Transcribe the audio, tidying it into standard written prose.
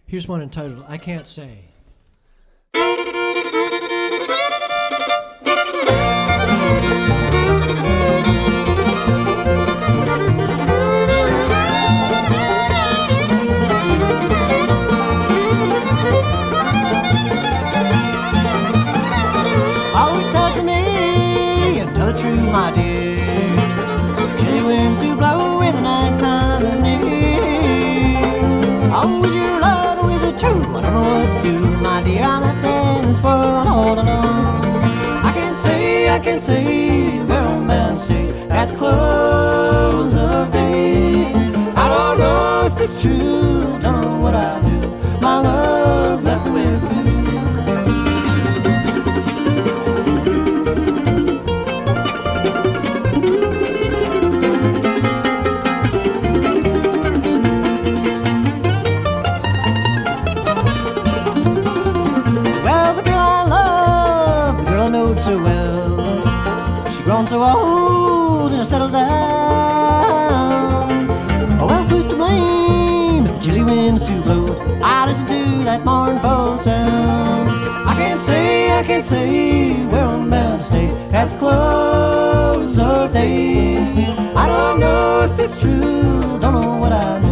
Here's one entitled, I Can't Say. Oh, touch me and tell the truth, my dear. Chilly winds do blow when the night time is near. Oh, is your love or is it true? I don't know what to do, my dear. I'm left in this world all alone. I can't say where I'm bound to stay at the close of day. I don't know if it's true, don't know what I do. My love left with you. So well, she grown so old and I settled down. Oh well, who's to blame if the chilly winds do blow? I listen to that mournful sound. I can't say where I'm bound to stay at the close of day. I don't know if it's true, don't know what I do.